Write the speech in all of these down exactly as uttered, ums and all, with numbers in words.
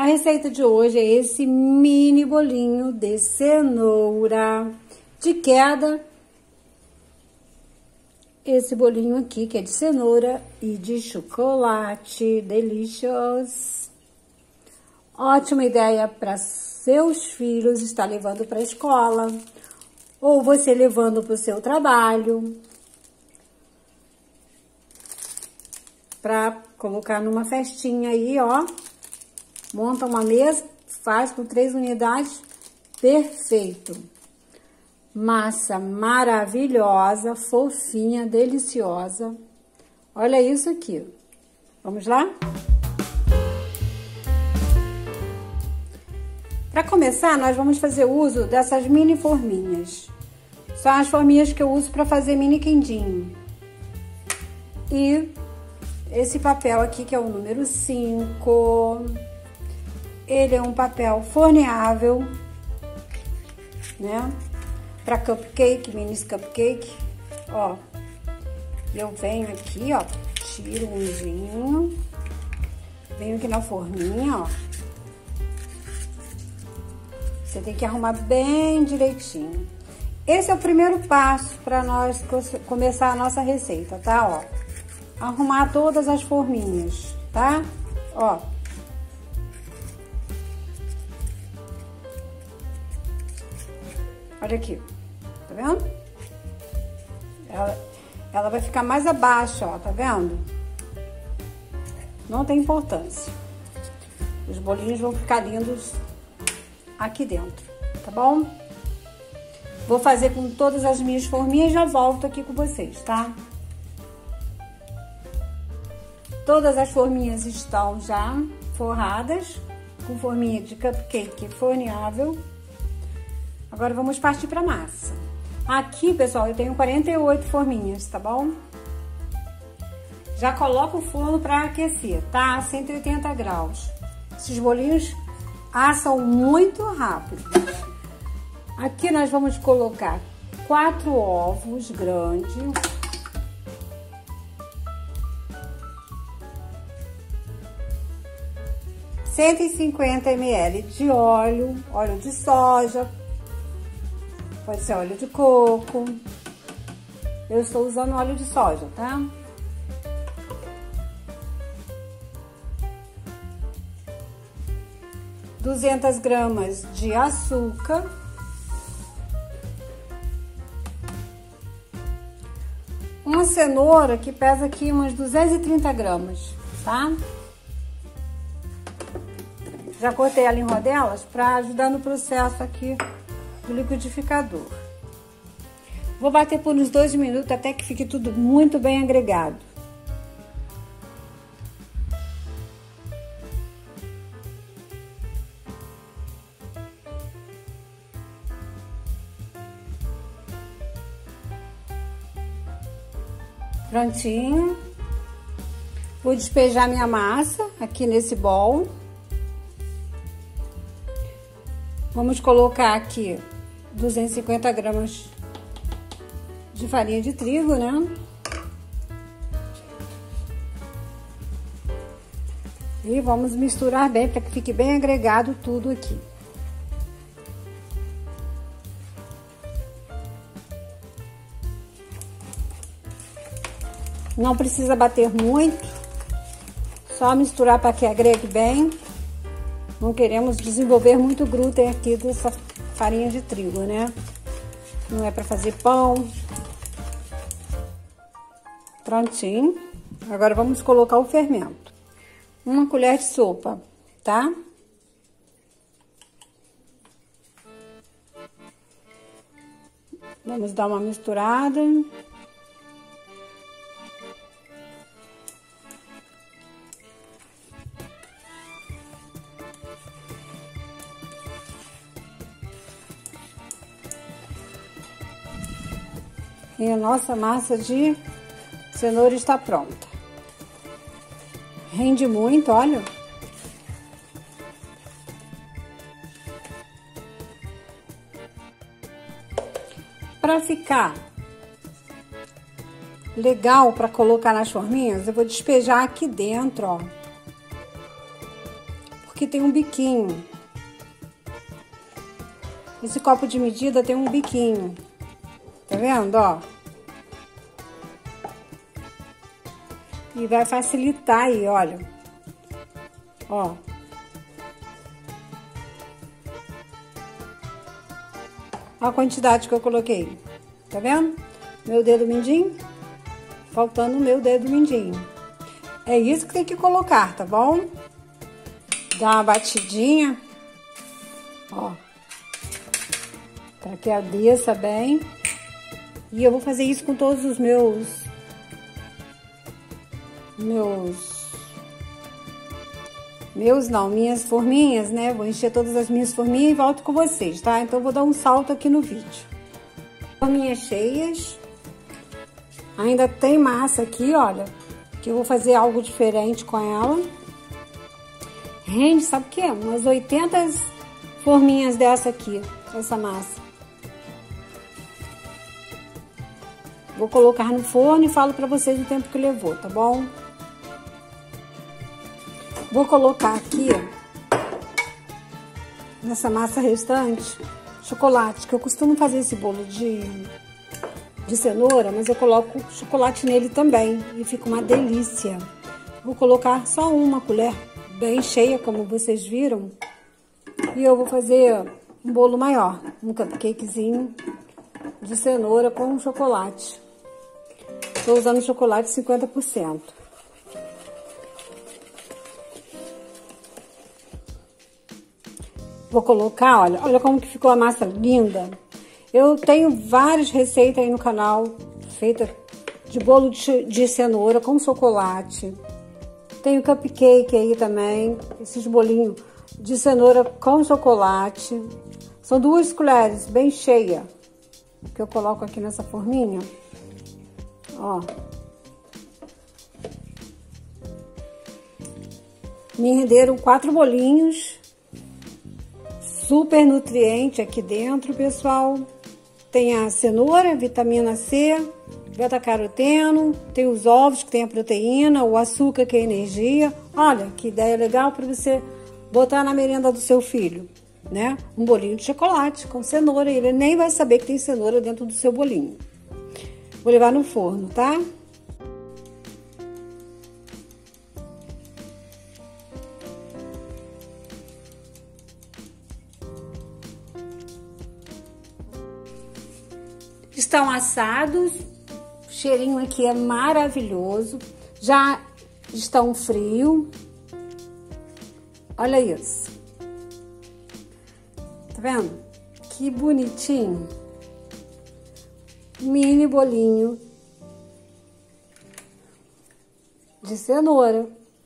A receita de hoje é esse mini bolinho de cenoura de queda. Esse bolinho aqui que é de cenoura e de chocolate, delicious. Ótima ideia para seus filhos estar levando para a escola ou você levando para o seu trabalho, para colocar numa festinha aí, ó. Monta uma mesa, faz com três unidades, perfeito. Massa maravilhosa, fofinha, deliciosa. Olha isso aqui. Vamos lá? Para começar, nós vamos fazer uso dessas mini forminhas. São as forminhas que eu uso para fazer mini quindinho. E esse papel aqui, que é o número cinco. Ele é um papel forneável, né? Para cupcake, mini cupcake, ó. Eu venho aqui, ó, tiro um umzinho, venho aqui na forminha, ó. Você tem que arrumar bem direitinho. Esse é o primeiro passo para nós começar a nossa receita, tá? Ó, arrumar todas as forminhas, tá? Ó. Olha aqui, tá vendo? Ela, ela vai ficar mais abaixo, ó, tá vendo? Não tem importância. Os bolinhos vão ficar lindos aqui dentro, tá bom? Vou fazer com todas as minhas forminhas e já volto aqui com vocês, tá? Todas as forminhas estão já forradas, com forminha de cupcake forneável. Agora vamos partir para massa. Aqui, pessoal, eu tenho quarenta e oito forminhas, tá bom? Já coloco o forno para aquecer, tá? A cento e oitenta graus. Esses bolinhos assam muito rápido. Aqui nós vamos colocar quatro ovos grandes. cento e cinquenta mililitros de óleo, óleo de soja. Pode ser óleo de coco. Eu estou usando óleo de soja, tá? duzentas gramas de açúcar. Uma cenoura que pesa aqui umas duzentas e trinta gramas, tá? Já cortei ela em rodelas para ajudar no processo aqui do liquidificador. Vou bater por uns dois minutos até que fique tudo muito bem agregado. Prontinho. Vou despejar minha massa aqui nesse bowl. Vamos colocar aqui duzentas e cinquenta gramas de farinha de trigo, né? E vamos misturar bem para que fique bem agregado tudo aqui. Não precisa bater muito, só misturar para que agregue bem. Não queremos desenvolver muito glúten aqui dessa farinha de trigo, né? Não é para fazer pão. Prontinho. Agora vamos colocar o fermento. Uma colher de sopa, tá? Vamos dar uma misturada. E a nossa massa de cenoura está pronta. Rende muito, olha. Para ficar legal para colocar nas forminhas, eu vou despejar aqui dentro, ó. Porque aqui tem um biquinho. Esse copo de medida tem um biquinho. Tá vendo, ó? E vai facilitar aí, olha. Ó. Olha a quantidade que eu coloquei. Tá vendo? Meu dedo mindinho. Faltando o meu dedo mindinho. É isso que tem que colocar, tá bom? Dá uma batidinha. Ó. Pra que adeça bem. E eu vou fazer isso com todos os meus... Meus... Meus não, minhas forminhas, né? Vou encher todas as minhas forminhas e volto com vocês, tá? Então, eu vou dar um salto aqui no vídeo. Forminhas cheias. Ainda tem massa aqui, olha. Que eu vou fazer algo diferente com ela. Rende, sabe o que? Umas oitenta forminhas dessa aqui, essa massa. Vou colocar no forno e falo pra vocês o tempo que levou, tá bom? Vou colocar aqui, ó, nessa massa restante, chocolate, que eu costumo fazer esse bolo de, de cenoura, mas eu coloco chocolate nele também e fica uma delícia. Vou colocar só uma colher bem cheia, como vocês viram, e eu vou fazer um bolo maior, um cupcakezinho de cenoura com chocolate. Estou usando chocolate cinquenta por cento. Vou colocar, olha, olha como que ficou a massa linda. Eu tenho várias receitas aí no canal, feita de bolo de, de cenoura com chocolate. Tenho cupcake aí também, esses bolinhos de cenoura com chocolate. São duas colheres bem cheias que eu coloco aqui nessa forminha. Ó. Me renderam quatro bolinhos. Super nutriente aqui dentro, pessoal. Tem a cenoura, vitamina C, beta-caroteno, tem os ovos que tem a proteína, o açúcar que é energia. Olha, que ideia legal para você botar na merenda do seu filho, né? Um bolinho de chocolate com cenoura, ele nem vai saber que tem cenoura dentro do seu bolinho. Vou levar no forno, tá? Estão assados, o cheirinho aqui é maravilhoso, já estão frio. Olha isso. Tá vendo? Que bonitinho. Mini bolinho de cenoura.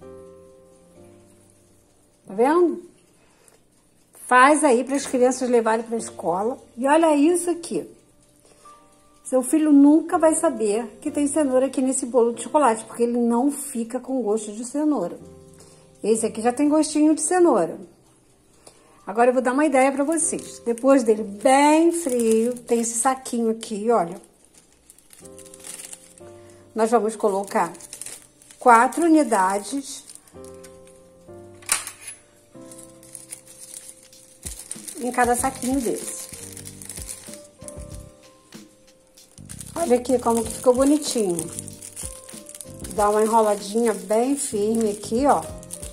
Tá vendo? Faz aí para as crianças levarem para a escola. E olha isso aqui. Seu filho nunca vai saber que tem cenoura aqui nesse bolo de chocolate, porque ele não fica com gosto de cenoura. Esse aqui já tem gostinho de cenoura. Agora eu vou dar uma ideia para vocês. Depois dele bem frio, tem esse saquinho aqui, olha. Nós vamos colocar quatro unidades em cada saquinho desse. Olha aqui como que ficou bonitinho. Dá uma enroladinha bem firme aqui, ó.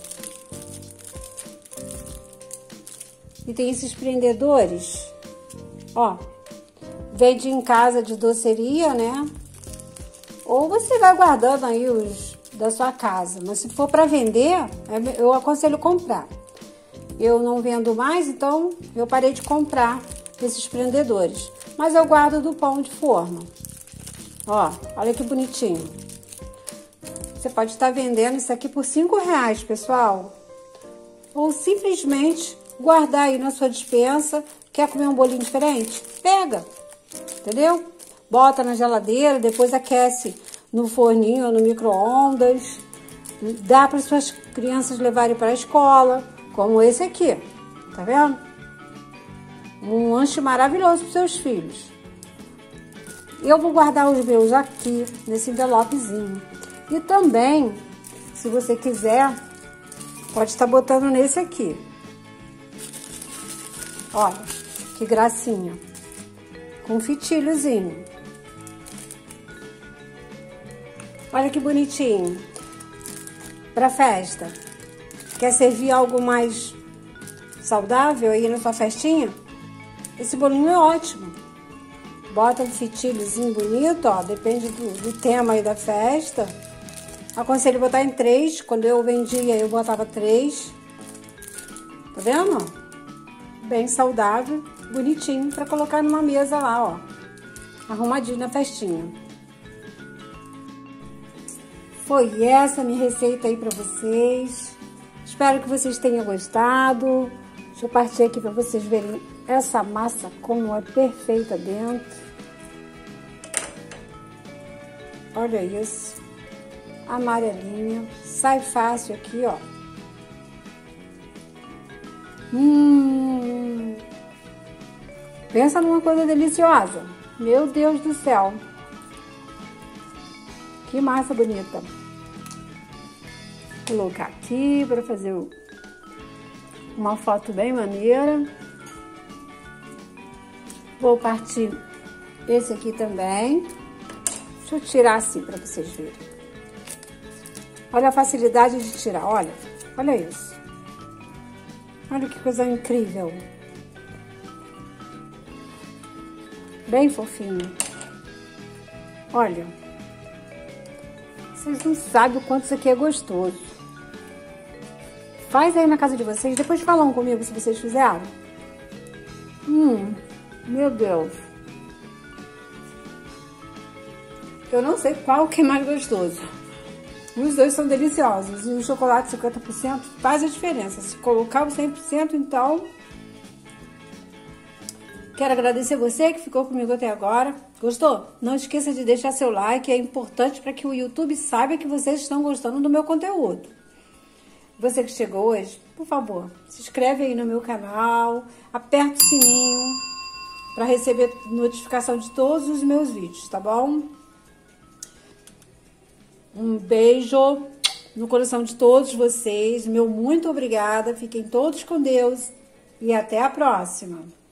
E tem esses prendedores, ó. Vende em casa de doceria, né? Ou você vai guardando aí os da sua casa. Mas se for para vender, eu aconselho comprar. Eu não vendo mais, então eu parei de comprar esses prendedores. Mas eu guardo do pão de forma. Ó, olha que bonitinho. Você pode estar vendendo isso aqui por cinco reais, pessoal. Ou simplesmente guardar aí na sua despensa. Quer comer um bolinho diferente? Pega, entendeu? Bota na geladeira, depois aquece no forninho ou no micro-ondas. Dá para suas crianças levarem para a escola, como esse aqui, tá vendo? Um lanche maravilhoso para seus filhos. Eu vou guardar os meus aqui, nesse envelopezinho. E também, se você quiser, Pode estar botando nesse aqui. Olha, que gracinha. Com fitilhozinho. Olha que bonitinho. Pra festa. Quer servir algo mais saudável aí na sua festinha? Esse bolinho é ótimo. Bota um fitilhozinho bonito, ó. Depende do, do tema aí da festa. Aconselho botar em três. Quando eu vendia, eu botava três. Tá vendo? Bem saudável, bonitinho, pra colocar numa mesa lá, ó. Arrumadinho na festinha. Foi essa a minha receita aí pra vocês. Espero que vocês tenham gostado. Deixa eu partir aqui pra vocês verem essa massa como é perfeita dentro. Olha isso. Amarelinha. Sai fácil aqui, ó. Hum. Pensa numa coisa deliciosa. Meu Deus do céu. Que massa bonita. Vou colocar aqui para fazer uma foto bem maneira. Vou partir esse aqui também. Deixa eu tirar assim para vocês verem. Olha a facilidade de tirar, olha. Olha isso. Olha que coisa incrível. Bem fofinho. Olha. Vocês não sabem o quanto isso aqui é gostoso. Faz aí na casa de vocês. Depois falam comigo se vocês fizeram. Hum, meu Deus. Eu não sei qual que é mais gostoso. Os dois são deliciosos. E o chocolate cinquenta por cento faz a diferença. Se colocar o cem por cento, então... Quero agradecer você que ficou comigo até agora. Gostou? Não esqueça de deixar seu like. É importante para que o YouTube saiba que vocês estão gostando do meu conteúdo. Você que chegou hoje, por favor, se inscreve aí no meu canal. Aperta o sininho para receber notificação de todos os meus vídeos, tá bom? Um beijo no coração de todos vocês. Meu muito obrigada. Fiquem todos com Deus. E até a próxima.